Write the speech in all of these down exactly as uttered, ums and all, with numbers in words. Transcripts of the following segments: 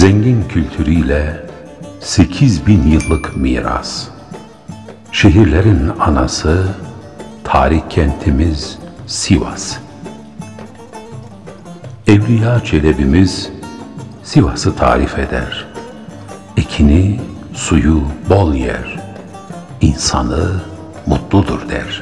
Zengin kültürüyle sekiz bin yıllık miras. Şehirlerin anası, tarih kentimiz Sivas. Evliya Çelebi'miz Sivas'ı tarif eder. Ekini, suyu bol yer, insanı mutludur der.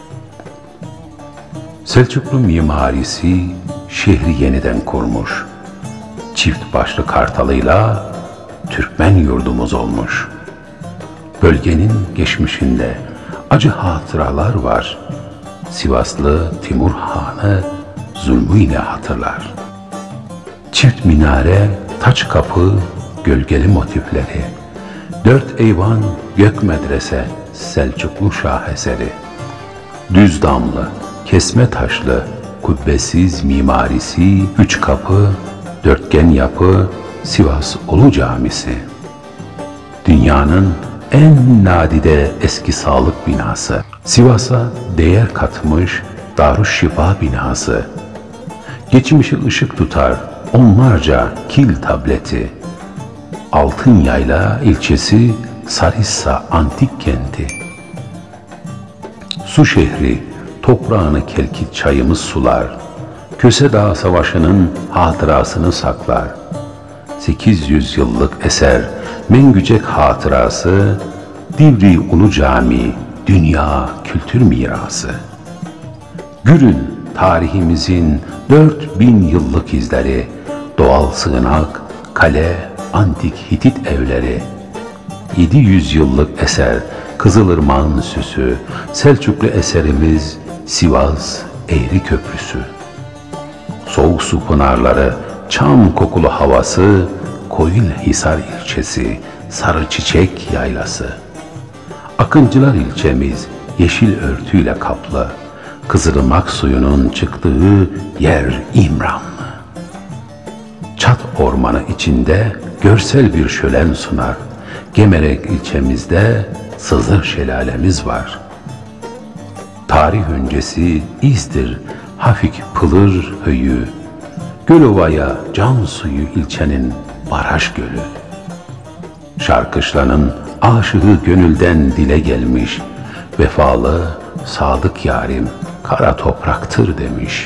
Selçuklu mimarisi şehri yeniden kurmuş. Çift başlı kartalıyla Türkmen yurdumuz olmuş. Bölgenin geçmişinde acı hatıralar var. Sivaslı Timur Han'ı zulmüyle hatırlar. Çift minare, taç kapı, gölgeli motifleri, dört eyvan, gök medrese, Selçuklu şaheseri. Düz damlı, kesme taşlı, kubbesiz mimarisi, üç kapı, dörtgen yapı, Sivas Ulu Camisi. Dünyanın en nadide eski sağlık binası, Sivas'a değer katmış Darüşşifa binası. Geçmişi ışık tutar onlarca kil tableti. Altınyayla ilçesi Sarissa antik kenti. Su şehri toprağını kelkit çayımız sular. Köse Dağı Savaşı'nın hatırasını saklar. sekiz yüz yıllık eser Mengücek hatırası, Divri Ulu Cami dünya kültür mirası. Gürün tarihimizin dört bin yıllık izleri, doğal sığınak, kale, antik Hitit evleri. yedi yüz yıllık eser Kızılırmak'ın süsü, Selçuklu eserimiz Sivas Eğri Köprüsü. Soğuk su pınarları, çam kokulu havası, Koyunhisar ilçesi, Sarı Çiçek yaylası. Akıncılar ilçemiz yeşil örtüyle kaplı, Kızılırmak suyunun çıktığı yer İmranlı. Çat ormanı içinde görsel bir şölen sunar. Gemerek ilçemizde Sızır şelalemiz var. Tarih öncesi İzdir, Hafik Pılır höyü, Gölova'ya can suyu ilçenin baraj gölü. Şarkışlanın aşığı gönülden dile gelmiş, vefalı, sadık yarim kara topraktır demiş.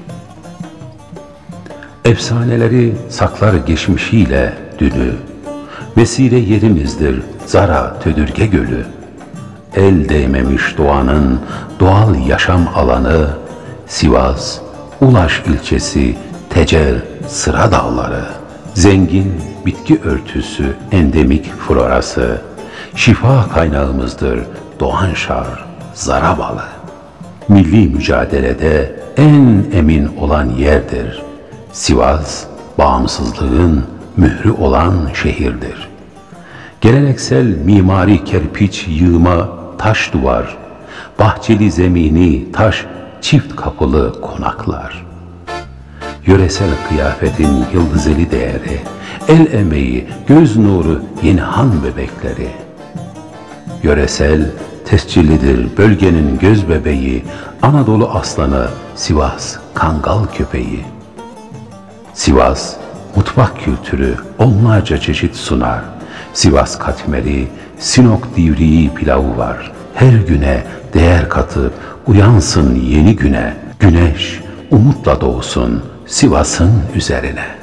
Efsaneleri saklar geçmişiyle dünü, vesile yerimizdir Zara Tödürge Gölü. El değmemiş doğanın doğal yaşam alanı, Sivas, Ulaş ilçesi, Tecer, Sıra Dağları. Zengin bitki örtüsü, endemik florası, şifa kaynağımızdır Doğanşar, Zarabalı. Milli mücadelede en emin olan yerdir. Sivas, bağımsızlığın mührü olan şehirdir. Geleneksel mimari kerpiç yığma taş duvar, bahçeli zemini taş çift kapılı konaklar. Yöresel kıyafetin yıldızeli değeri, el emeği, göz nuru yeni han bebekleri. Yöresel tescillidir bölgenin göz bebeği, Anadolu aslanı Sivas Kangal köpeği. Sivas mutfak kültürü onlarca çeşit sunar. Sivas katmeri, Sinok divriği pilavı var. Her güne değer katıp uyansın yeni güne. Güneş umutla doğsun Sivas'ın üzerine.